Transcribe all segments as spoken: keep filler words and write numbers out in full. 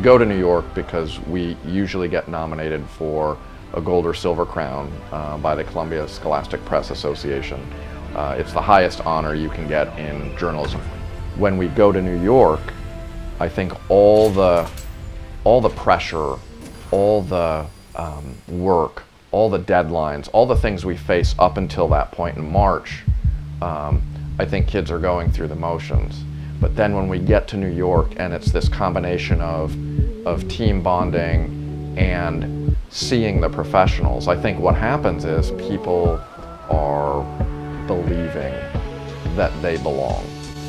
go to New York because we usually get nominated for a gold or silver crown uh, by the Columbia Scholastic Press Association. Uh, it's the highest honor you can get in journalism. When we go to New York, I think all the, all the pressure, all the um, work, all the deadlines, all the things we face up until that point in March, um, I think kids are going through the motions. But then when we get to New York and it's this combination of, of team bonding and seeing the professionals, I think what happens is people are believing that they belong.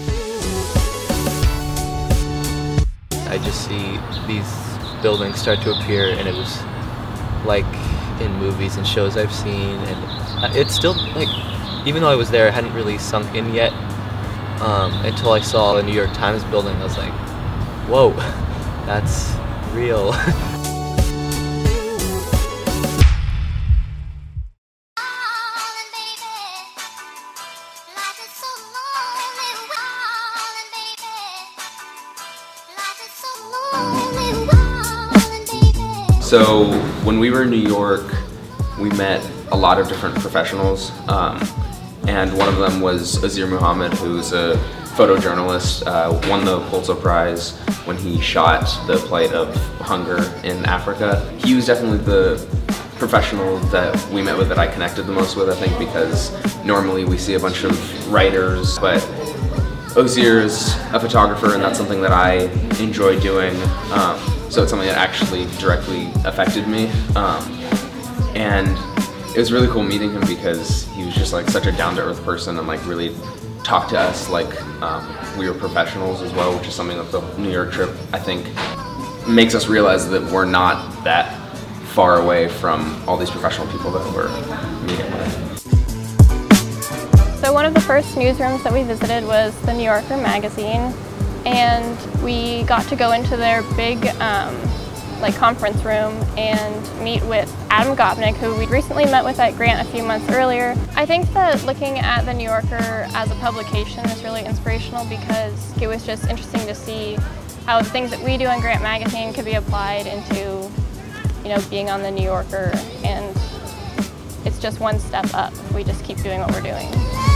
I just see these buildings start to appear, and it was like in movies and shows I've seen, and it's still like, even though I was there, it hadn't really sunk in yet um, until I saw the New York Times building. I was like, whoa, that's real. So when we were in New York, we met a lot of different professionals, um, and one of them was Azir Muhammad, who's a photojournalist, uh, won the Pulitzer Prize when he shot the plight of hunger in Africa. He was definitely the professional that we met with that I connected the most with, I think, because normally we see a bunch of writers, but Azir is a photographer, and that's something that I enjoy doing. Um, so it's something that actually directly affected me. Um, and it was really cool meeting him because he was just like such a down-to-earth person and like really talked to us like um, we were professionals as well, which is something that the New York trip, I think, makes us realize that we're not that far away from all these professional people that we're meeting with. So one of the first newsrooms that we visited was the New Yorker magazine, and we got to go into their big um, like conference room and meet with Adam Gopnik, who we'd recently met with at Grant a few months earlier. I think that looking at the New Yorker as a publication is really inspirational because it was just interesting to see how the things that we do in Grant magazine could be applied into, you know, being on the New Yorker, and it's just one step up if we just keep doing what we're doing.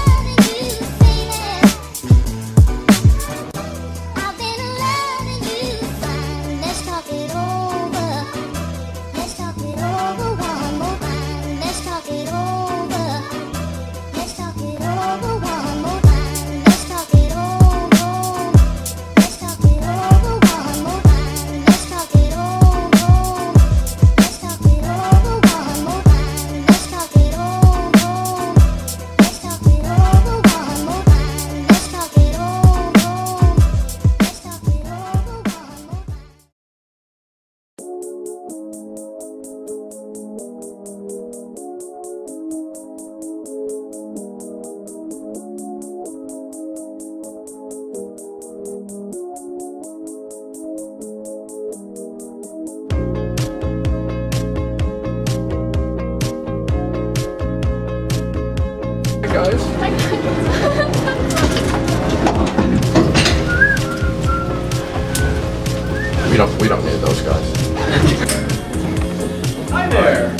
Guys. we don't we don't need those guys. Hi there.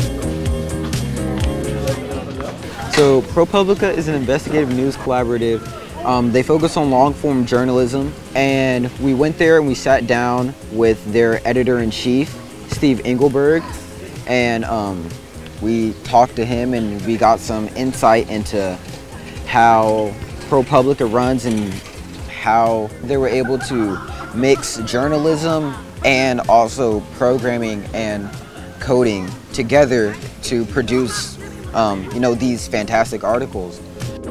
So ProPublica is an investigative news collaborative. Um, they focus on long-form journalism, and we went there and we sat down with their editor-in-chief, Steve Engelberg, and um, we talked to him and we got some insight into how ProPublica runs and how they were able to mix journalism and also programming and coding together to produce um, you know, these fantastic articles.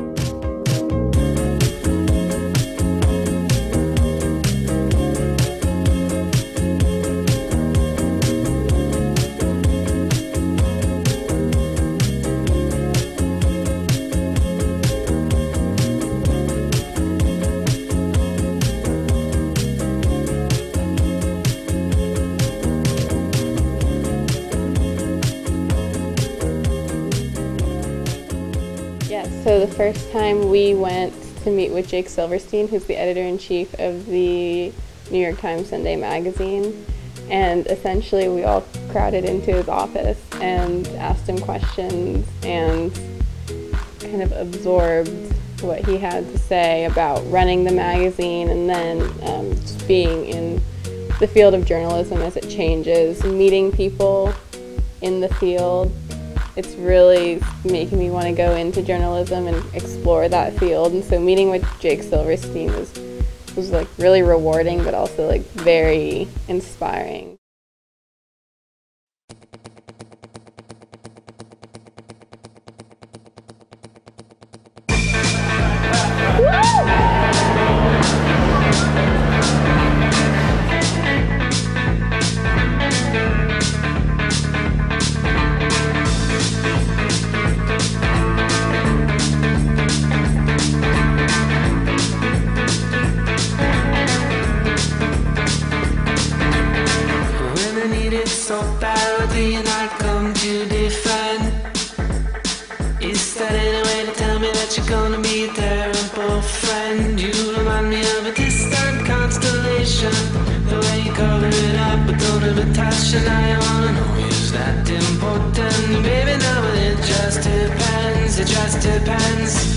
So the first time we went to meet with Jake Silverstein, who's the editor-in-chief of the New York Times Sunday magazine, And essentially we all crowded into his office and asked him questions and kind of absorbed what he had to say about running the magazine, and then um, just being in the field of journalism as it changes, meeting people in the field. It's really making me want to go into journalism and explore that field. And so meeting with Jake Silverstein was was like really rewarding, but also like very inspiring. So badly and I come to defend. Is that any way to tell me that you're gonna be a terrible friend? You remind me of a distant constellation, the way you cover it up but don't have a touch. And I wanna know, is that important? Baby, no, but it just depends, it just depends.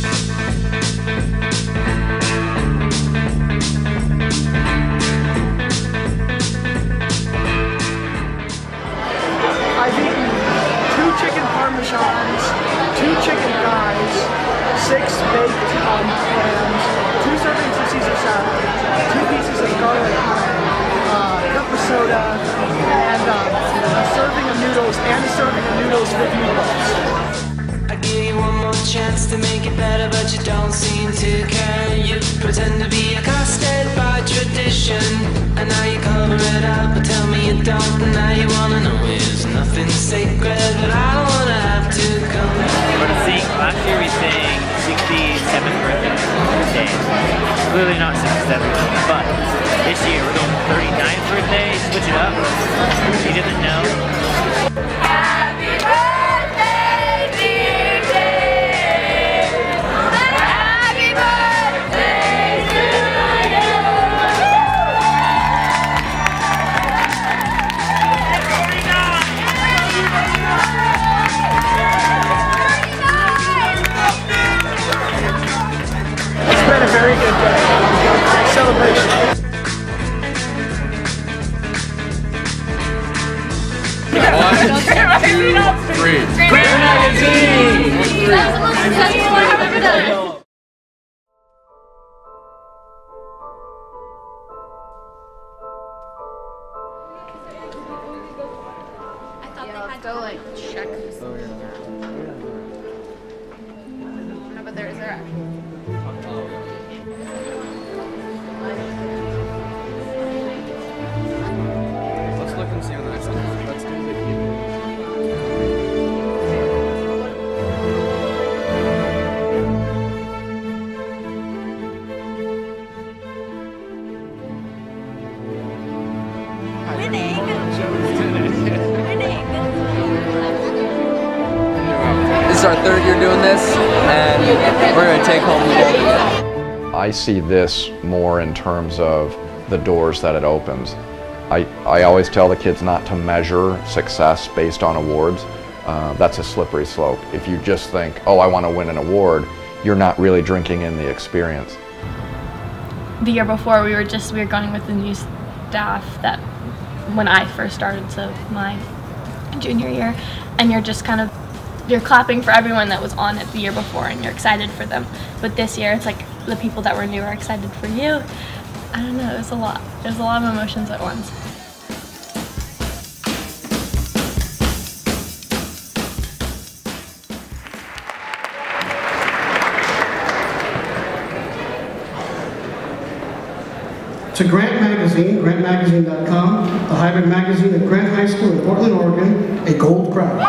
I've eaten two chicken parmesans, two chicken thighs, six baked um, clams, two servings of Caesar salad, two pieces of garlic bread, uh, a cup of soda, and um, a serving of noodles, and a serving of noodles with meatballs. I give you one more chance to make it better, but you don't seem to care. You pretend to be accosted by tradition, and now you cover it up, but tell me you don't. And now you wanna know, is nothing sacred, but I don't wanna have to come. We're gonna sing, last year we sang sixty-seventh birthday. Clearly not sixty-seventh, but this year we're going thirty-ninth birthday, switch it up. If you didn't know. Happy birthday, dear Dave. Happy birthday to you. It's been a very good day. Celebration. One, two, three. Grand Magazine! That was the most successful I've ever done. I thought yeah, they had go like check. Oh, yeah. No, but there is there actually. Let's look and see on the next one. Let's do the This is our third year doing this, and we're going to take home the gold. I see this more in terms of the doors that it opens. I, I always tell the kids not to measure success based on awards. Uh, that's a slippery slope. If you just think, oh, I want to win an award, you're not really drinking in the experience. The year before, we were just, we were going with the new staff that when I first started, so my junior year, and you're just kind of, you're clapping for everyone that was on it the year before and you're excited for them. But this year, it's like the people that were new are excited for you. I don't know, it was a lot. It was a lot of emotions at once. To Grant Magazine, grant magazine dot com, the hybrid magazine at Grant High School in Portland, Oregon, a gold crown.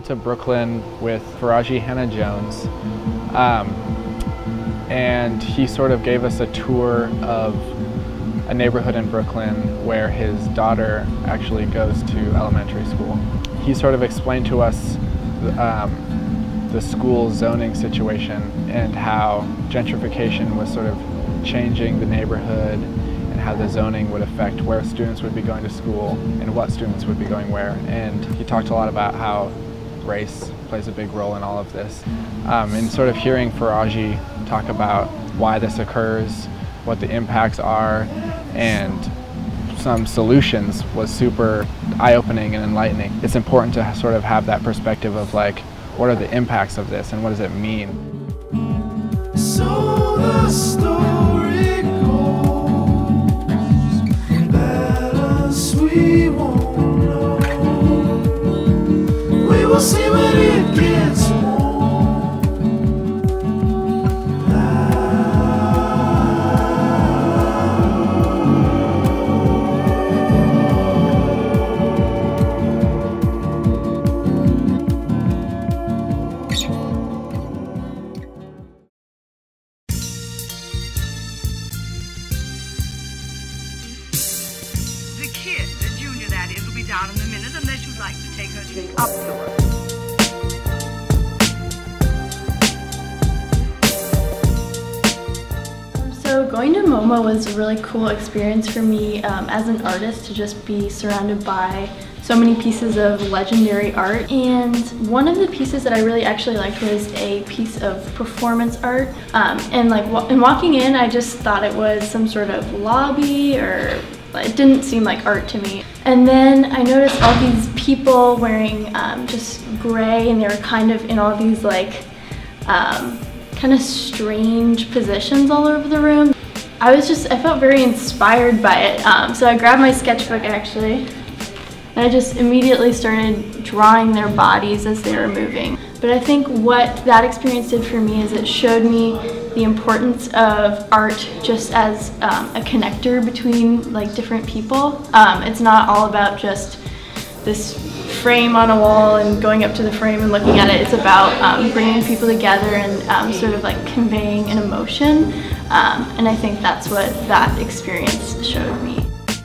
to Brooklyn with Faraji Hannah-Jones, um, and he sort of gave us a tour of a neighborhood in Brooklyn where his daughter actually goes to elementary school. He sort of explained to us um, the school zoning situation and how gentrification was sort of changing the neighborhood and how the zoning would affect where students would be going to school and what students would be going where. And he talked a lot about how race plays a big role in all of this. Um, and sort of hearing Faraji talk about why this occurs, what the impacts are, and some solutions was super eye-opening and enlightening. It's important to sort of have that perspective of like, what are the impacts of this and what does it mean? So the story goes, balance we won't know. We will see when it gets warm. Down in a minute unless you'd like to take her drink up to her. So going to MoMA was a really cool experience for me um, as an artist to just be surrounded by so many pieces of legendary art. And one of the pieces that I really actually liked was a piece of performance art. Um, and like wa in walking in, I just thought it was some sort of lobby, or it didn't seem like art to me. And then I noticed all these people wearing um, just gray, and they were kind of in all these like um, kind of strange positions all over the room. I was just, I felt very inspired by it. Um, so I grabbed my sketchbook actually, and I just immediately started drawing their bodies as they were moving. But I think what that experience did for me is it showed me the importance of art just as um, a connector between like different people. Um, it's not all about just this frame on a wall and going up to the frame and looking at it. It's about um, bringing people together and um, sort of like conveying an emotion. Um, and I think that's what that experience showed me.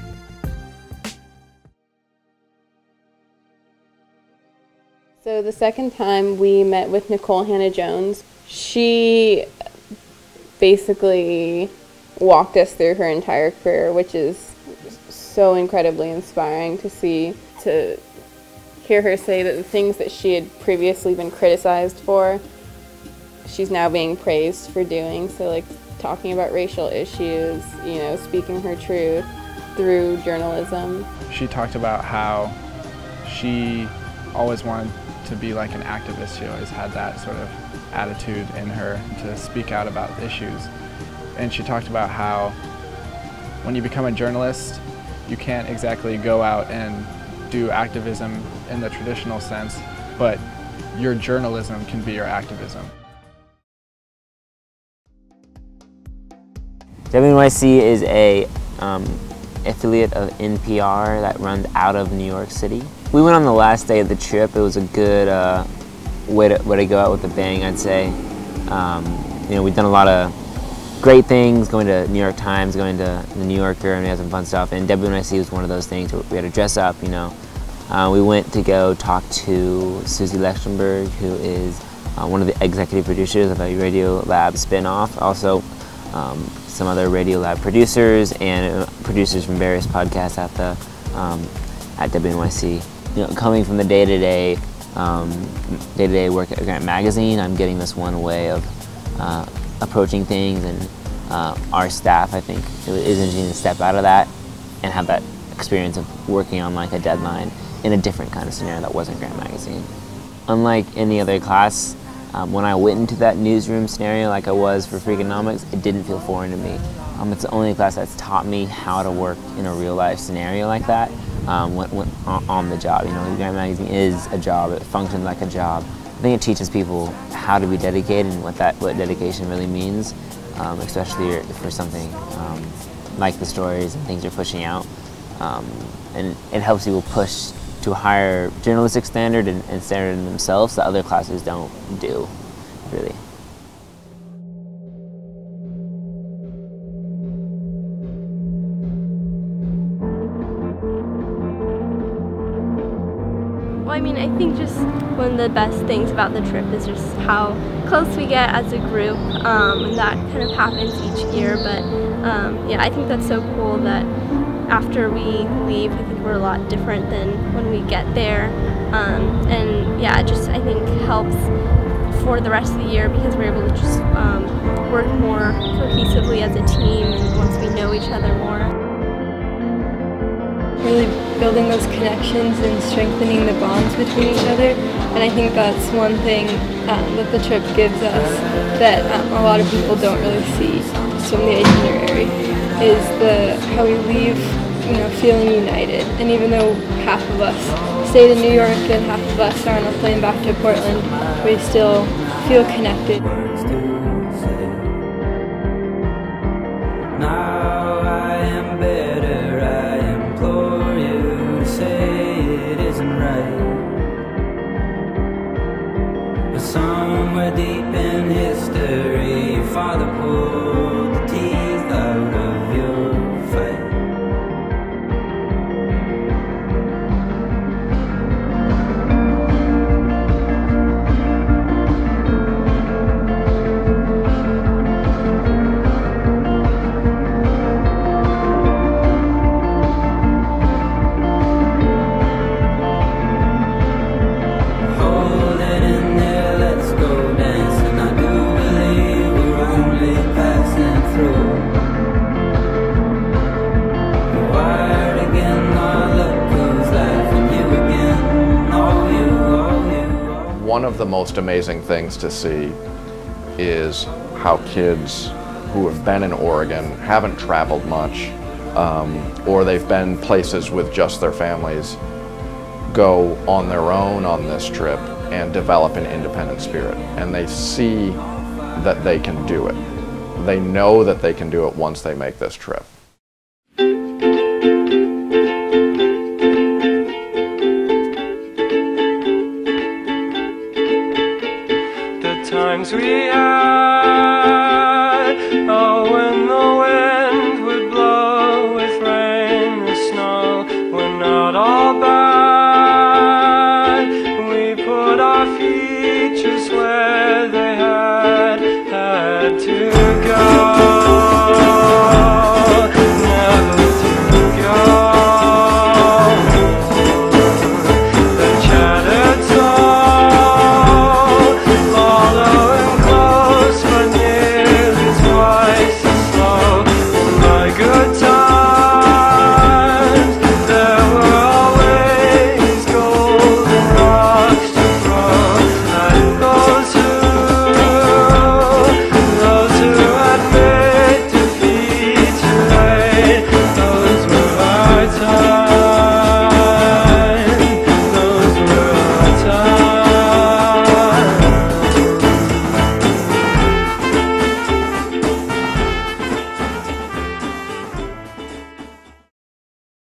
So the second time we met with Nicole Hannah-Jones, she basically walked us through her entire career, which is so incredibly inspiring to see, to hear her say that the things that she had previously been criticized for, she's now being praised for doing. So like talking about racial issues, you know, speaking her truth through journalism. She talked about how she always wanted to be like an activist. She always had that sort of attitude in her to speak out about issues. And she talked about how when you become a journalist, you can't exactly go out and do activism in the traditional sense, but your journalism can be your activism. W N Y C is a um, affiliate of N P R that runs out of New York City. We went on the last day of the trip. It was a good uh, way, to, way to go out with a bang, I'd say. Um, you know, we've done a lot of great things, going to New York Times, going to the New Yorker, and we had some fun stuff. And W N Y C was one of those things where we had to dress up, you know. Uh, we went to go talk to Susie Lechtenberg, who is uh, one of the executive producers of a Radio Lab spin-off. Also, um, some other Radio Lab producers and uh, producers from various podcasts at the um, at W N Y C. You know, coming from the day-to-day um, day-to-day work at Grant Magazine, I'm getting this one way of uh, approaching things, and uh, our staff, I think, it is interesting to step out of that and have that experience of working on like a deadline in a different kind of scenario that wasn't Grant Magazine. Unlike any other class, um, when I went into that newsroom scenario like I was for Freakonomics, it didn't feel foreign to me. Um, it's the only class that's taught me how to work in a real life scenario like that um, when, when, on the job. You know, Grant Magazine is a job, it functions like a job. I think it teaches people how to be dedicated and what that what dedication really means, um, especially for something um, like the stories and things you're pushing out. Um, and it helps people push to a higher journalistic standard and, and standard in themselves that other classes don't do, really. Well, I mean, I think just one of the best things about the trip is just how close we get as a group, um, and that kind of happens each year. But um, yeah, I think that's so cool that after we leave, I think we're a lot different than when we get there. Um, and yeah, it just, I think, helps for the rest of the year because we're able to just um, work more cohesively as a team and once we know each other more. Really building those connections and strengthening the bonds between each other, and I think that's one thing um, that the trip gives us that um, a lot of people don't really see just from the itinerary, is the how we leave, you know, feeling united. And even though half of us stayed in New York and half of us are on a plane back to Portland, we still feel connected. Now I am better, I implore you to say it isn't right. But somewhere deep in history, your father pulled the teeth out of your fight. One of the most amazing things to see is how kids who have been in Oregon, haven't traveled much, um, or they've been places with just their families, go on their own on this trip and develop an independent spirit. And they see that they can do it. They know that they can do it once they make this trip. Times we had, oh, when the wind would blow with rain and snow, were not all bad. We put our features where they had had to.